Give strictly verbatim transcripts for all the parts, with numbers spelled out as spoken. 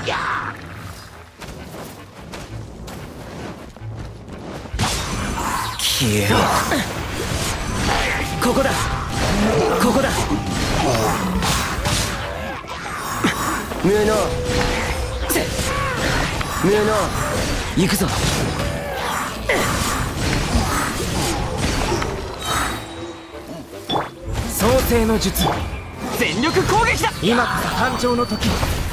消えろ。ここだ、ここだ。無能無能、行くぞ。創世の術、全力攻撃だ。今こそ誕生の時。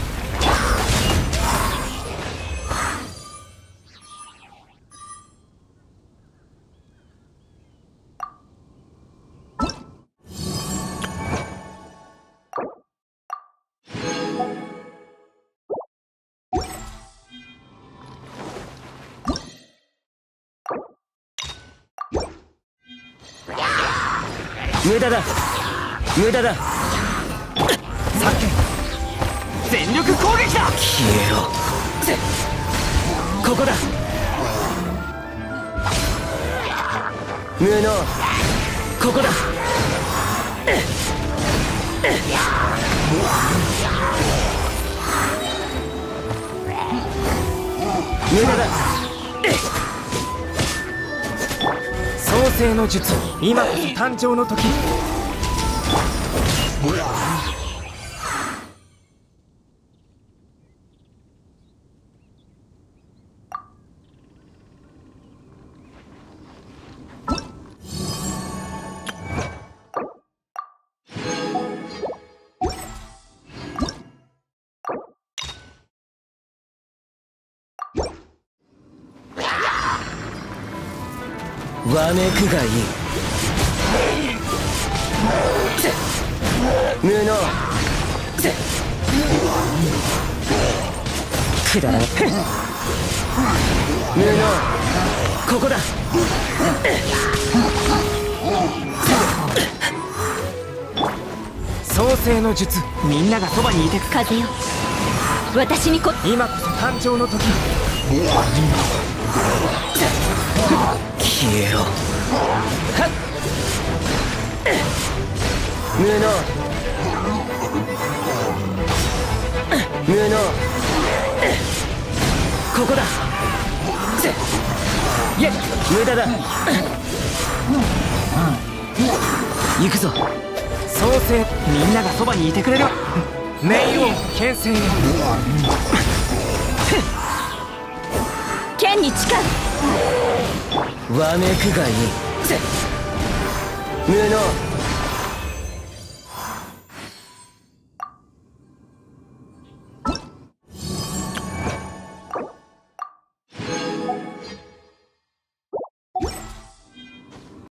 無駄だ無駄だ。叫全力攻撃だ。消えろ。ここだ。無能、ここだ。無駄だ。創世の術、今こそ誕生の時。わめくがいい。無能、くだらん。無能、ここだ。創世の術、みんながそばにいて。 風よ、私にこ。 今こそ誕生の時。消えろ。無能無能、ここだ。いえ、無駄だ。行くぞ。創世、みんながそばにいてくれる。冥王牽制。 剣に誓う。 わめくがいい。無能、